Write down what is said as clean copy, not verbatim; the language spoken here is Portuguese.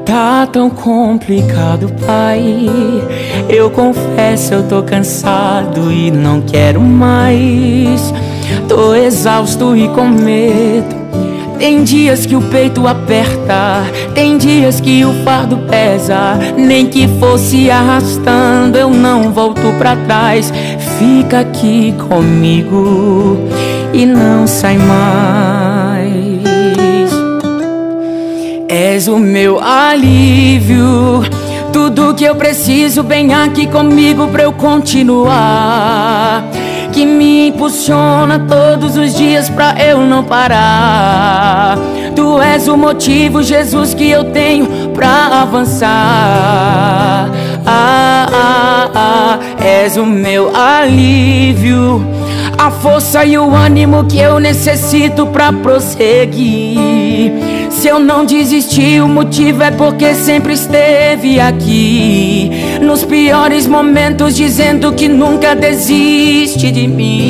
Tá tão complicado, pai. Eu confesso, eu tô cansado e não quero mais. Tô exausto e com medo. Tem dias que o peito aperta, tem dias que o fardo pesa. Nem que fosse arrastando, eu não volto pra trás. Fica aqui comigo e não sai mais. És o meu alívio, tudo que eu preciso bem aqui comigo pra eu continuar, que me impulsiona todos os dias pra eu não parar. Tu és o motivo, Jesus, que eu tenho pra avançar. És o meu alívio, a força e o ânimo que eu necessito pra prosseguir. Se eu não desisti, o motivo é porque sempre esteve aqui, nos piores momentos, dizendo que nunca desiste de mim.